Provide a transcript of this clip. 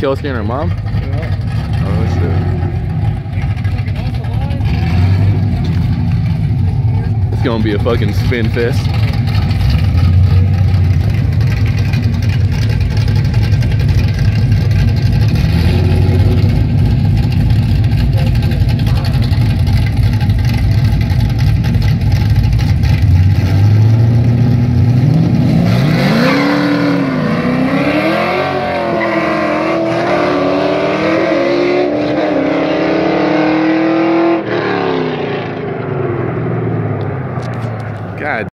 Kelsey and her mom? Yeah. Oh shit. It's gonna be a fucking spin fest.